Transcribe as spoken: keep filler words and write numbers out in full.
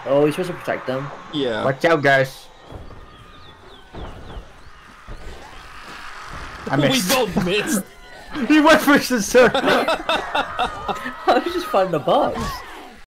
Oh, he's supposed to protect them. Yeah. Watch out, guys. I We missed. both missed. He went for the circle. I was just finding a box.